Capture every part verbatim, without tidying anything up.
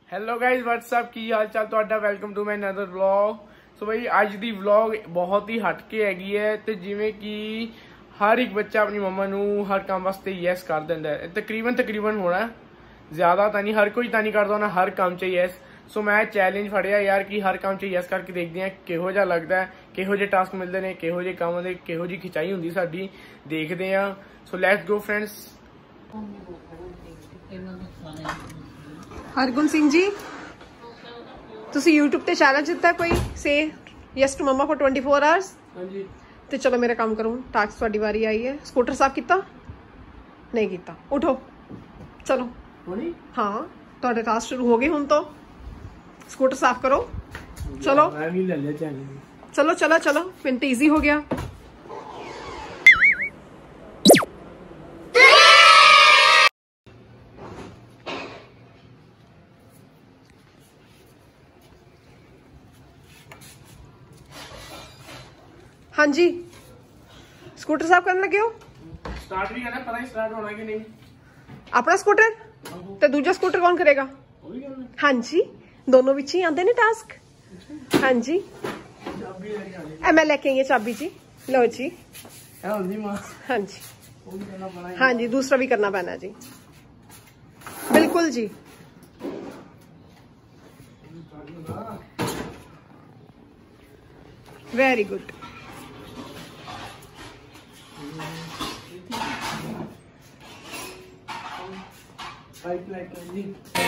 Hello guys what's up की हाल चाल ਤੁਹਾਡਾ welcome to my another vlog. So ਬਈ ਅੱਜ ਦੀ ਵਲੌਗ ਬਹੁਤ ਹੀ ਹਟਕੇ ਹੈਗੀ ਹੈ ਤੇ ਜਿਵੇਂ ਕਿ ਹਰ ਇੱਕ ਬੱਚਾ ਆਪਣੀ ਮੰਮਾ ਨੂੰ ਹਰ ਕੰਮ ਵਾਸਤੇ ਯੈਸ ਕਰ ਦਿੰਦਾ ਹੈ। ਤਕਰੀਬਨ ਤਕਰੀਬਨ ਹੋਣਾ ਜ਼ਿਆਦਾ ਤਾਂ ਨਹੀਂ, ਹਰ ਕੋਈ ਤਾਂ ਨਹੀਂ ਕਰਦਾ ਹੋਣਾ ਹਰ ਕੰਮ 'ਚ ਯੈਸ। ਸੋ ਮੈਂ ਚੈਲੰਜ ਫੜਿਆ ਯਾਰ ਕਿ ਹਰ ਕੰਮ 'ਚ ਯੈਸ ਕਰਕੇ ਦੇਖਦੇ ਹਾਂ ਕਿਹੋ ਜਿਹਾ ਲੱਗਦਾ ਹੈ, ਕਿਹੋ ਜਿਹੇ ਟਾਸਕ ਮਿਲਦੇ ਨੇ, ਕਿਹੋ ਜਿਹੇ ਕੰਮ ਦੇ ਕਿਹੋ ਜਿਹੀ ਖਿਚਾਈ ਹੁੰਦੀ ਸਾਡੀ, ਦੇਖਦੇ ਹਾਂ। So let's go ਫਰੈਂड्स। Hargun Singh ji, तुसी यूट्यूब ते चैलेंज दिता कोई से यस टू मम्मा फॉर ट्वेंटी फोर आवर्स। हाँ जी। ते चलो मेरा काम करूँ, टास्क थोड़ी बारी आई है। स्कूटर साफ किया नहीं किया, उठो चलो। हाँ थोड़े टास्क शुरू हो गए हुण तो स्कूटर साफ करो। चलो मैं भी ले लिया चैलेंज। चलो चलो चलो, फिर तो ईजी हो गया। हाँ जी, स्कूटर साफ करने लगे हो? स्टार्ट भी करना, पता ही स्टार्ट होना कि नहीं। अपना स्कूटर तो दूजा स्कूटर कौन करेगा? हाँ जी, दोनों बिच ही आते ने टास्क। हाँ जी, ए मैं लेके आई चाबी जी, लो जी। हाँ जी हाँ जी, दूसरा भी करना पैना जी, बिल्कुल जी। Very good. पाइप लाइट जी।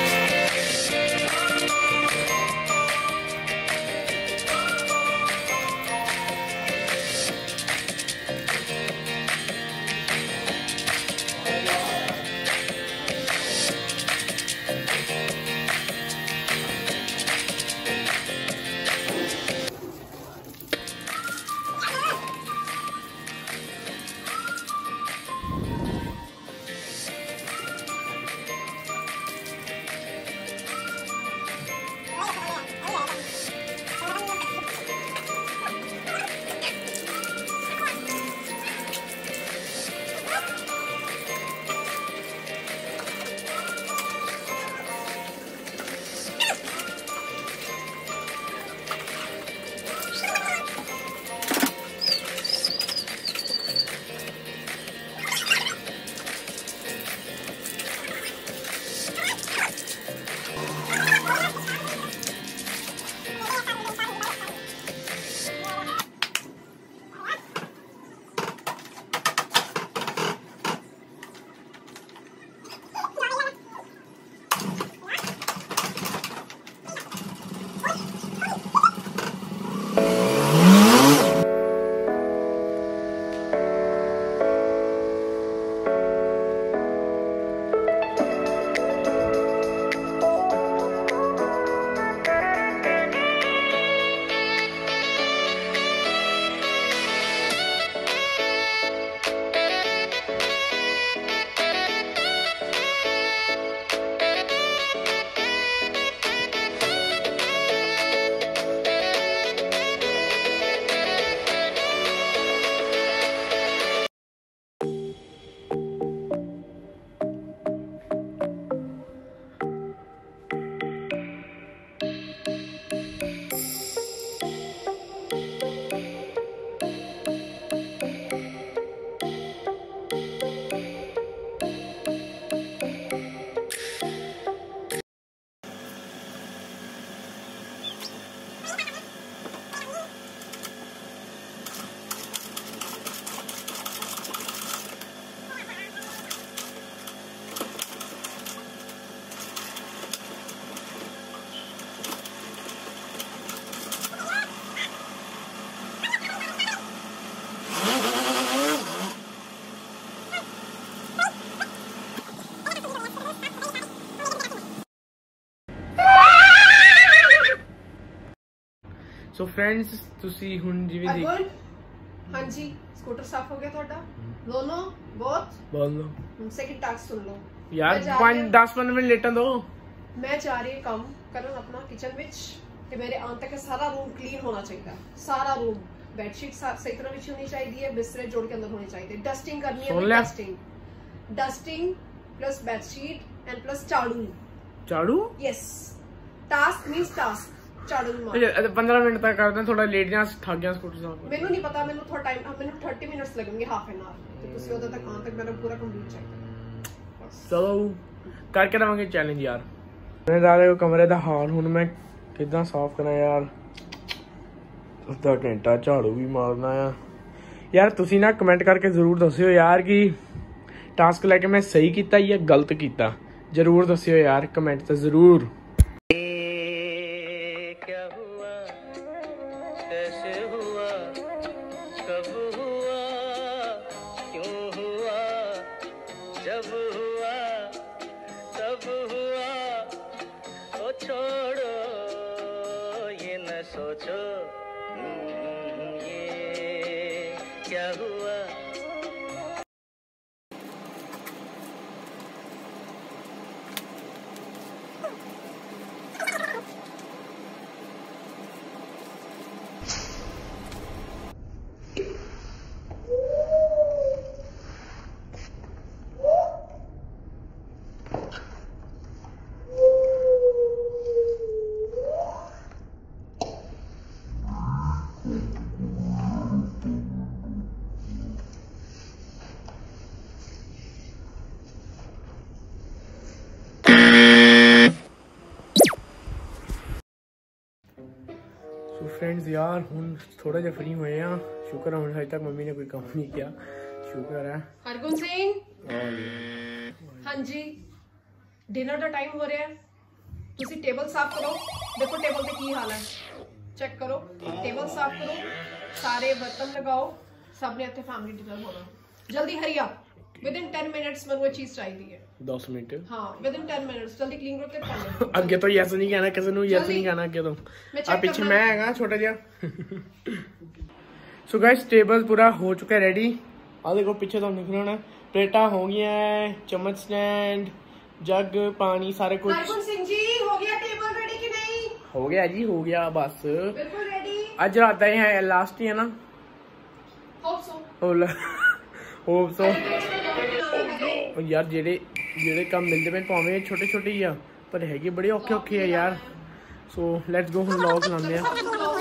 सो फ्रेंड्स तुसी हुन जिवें देख। हाँ जी, स्कूटर साफ हो गया ਤੁਹਾਡਾ दोनों बहुत बोल लो। सेकंड टास्क सुन लो यार, पाँच दस पंद्रह मिनट लेटन दो। मैं जा रही हूं काम करन अपना किचन विच कि मेरे आने तक सारा रूम क्लीन होना चाहिए। सारा रूम, बेडशीट सही तरह बिछी होनी चाहिए, बिस्तरे जोड़ के अंदर होने चाहिए, डस्टिंग करनी है, dusting dusting plus bedsheet and plus झाड़ू। झाड़ू? यस, टास्क मींस टास्क झाड़ू भी मार पंद्रह मिनट तक करते थोड़ा लेट जा थक गया स्कूटर साफ मैनू नहीं पता मैनू थोड़ा टाइम मैनू थर्टी मिनट्स लगेंगे हाफ एन आवर तो तुसी उधर तक आने तक मेरा पूरा कंप्लीट चेक चलो करके रवांगे चैलेंज यार मैं दादे को कमरे दा हाल हुन मैं किदां साफ करा यार उसदा घंटा झाड़ू भी मारना है यार तुसी ना कमेंट करके जरूर दस्सियो यार कि टास्क लेके मैं सही कीता या गलत कीता जरूर दस्सियो यार कमेंट ते जरूर क्या हुआ कैसे हुआ कब हुआ क्यों हुआ जब हुआ तब हुआ ओ छोड़ो ये न सोचो ये क्या हुआ तो फ्रेंड्स यार हुन थोड़ा जिहा फ्री हुए हैं शुक्र है अजे तक मम्मी ने कोई काम नहीं किया शुक्र है हरगुन सिंह हाँ जी डिनर का टाइम हो रहा है तुसी टेबल साफ करो देखो टेबल पे की हाल है चेक करो टेबल साफ करो सारे बर्तन लगाओ सब ने इत्थे फैमिली डिनर होना जल्दी hurry up within ten minutes मैं वो चीज चाहिए है दस मिनट हां विद इन टेन मिनट्स जल्दी क्लीन करके पहले आगे तो यस नहीं कहना किसी ਨੂੰ यस नहीं कहना आगे तो आ पीछे मैं हैगा छोटा जिहा सो गाइस टेबल पूरा हो चुका है रेडी आ देखो पीछे तो निकल होना प्लेटा हो गया है चम्मच स्टैंड जग पानी सारे कुछ हरगुन सिंह जी हो गया टेबल रेडी कि नहीं हो गया जी हो गया बस बिल्कुल रेडी आज रात ही है लास्ट ही है ना होप सो होला होप सो यार जेडे जेडे काम मिलते पे भावें छोटे छोटे ही आ पर हैगे बड़े औखे औखे है यार सो लेट्स गो हम व्लॉग लाने हैं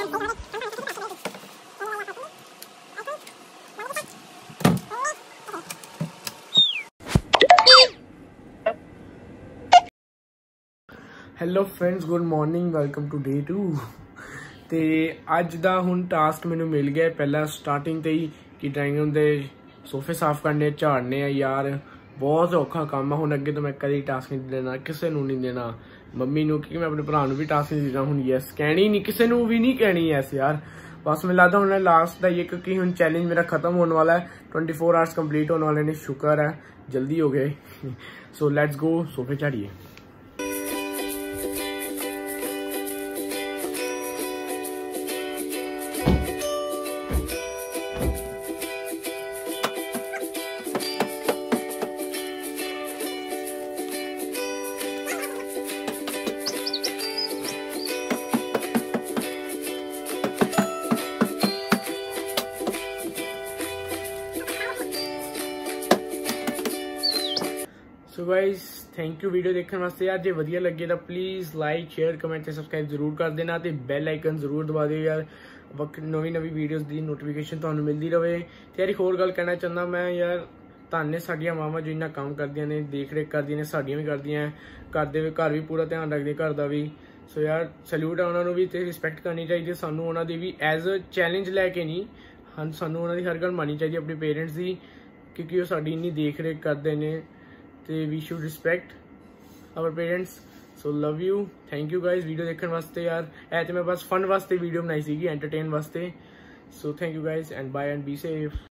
hello friends good morning welcome to day two ते अज दा हुन टास्क मैनू मिल गया पहला स्टार्टिंग ते ही कि ड्राइंग रूम दे सोफे साफ करने झाड़ने यार बहुत औखा काम है हुन अगे तो मैं कभी टास्क नहीं देना किसी नू नहीं देना मम्मी नू क्योंकि मैं अपने भरा नू भी टास्क नहीं देना हुन यस कहनी नहीं किसी नू भी नहीं कहनी यस यार बस मैं लगता हूँ लास्ट दा ये क्योंकि हुन चैलेंज मेरा खत्म होने वाला है ट्वेंटी फोर आवर्स कंप्लीट होने वाले ने शुक्र है जल्दी हो गए सो लेट्स गो सोफे झाड़िए so guys thank you video देखने वास्ते यार जे वधिया लगे तो प्लीज़ लाइक शेयर कमेंट ते सबसक्राइब जरूर कर देना ते बेल आइकन जरूर दबा दिओ यार वक्त नवी नवी वीडियोस दी नोटिफिकेशन तुहानू मिलती रहे ते यार एक होर गल कहना चाहना मैं यार धन्य साडियां मावां जो इन्ना काम करदियां ने देख रेख करदियां ने साडियां भी करदियां घर दे घर भी पूरा ध्यान रखदे घर दा भी सो यार सैल्यूट है उन्होंने भी ते रिस्पैक्ट करनी चाहिए सानू उन्हों दी भी एज अ चैलेंज लैके नहीं हाँ सानू उन्हों दी हर गल माननी चाहिए अपने पेरेंट्स की क्योंकि वो साडी इन्नी देख रेख करते हैं तो we should respect our parents so love you thank you guys video देखने वास्ते यार ऐ तो मैं बस फन वास्ते वीडियो बनाई सी एंटरटेन वास्ते so thank you guys and bye and be safe.